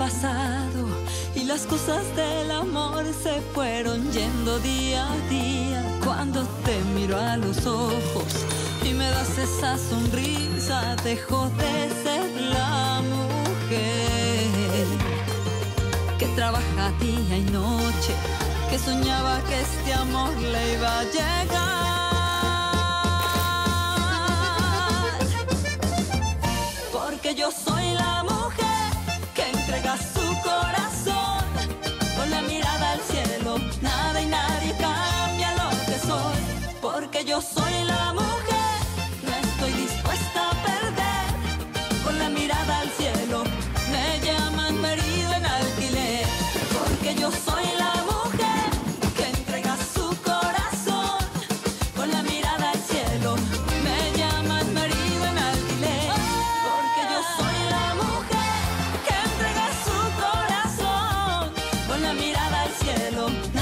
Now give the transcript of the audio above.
pasado y las cosas del amor se fueron yendo día a día. Cuando te miro a los ojos y me das esa sonrisa, dejo de ser la mujer que trabaja día y noche, que soñaba que este amor le iba a llegar. Porque yo soy la mujer que entrega su corazón con la mirada al cielo. Nada y nadie cambia lo que soy. Porque yo soy la mujer, no estoy dispuesta a perder. Con la mirada al cielo me llaman marido en alquiler. Porque yo soy la mujer que entrega su corazón con la mirada al cielo. Me llaman marido en alquiler. Porque yo soy la mujer que entrega su corazón con la mirada al cielo.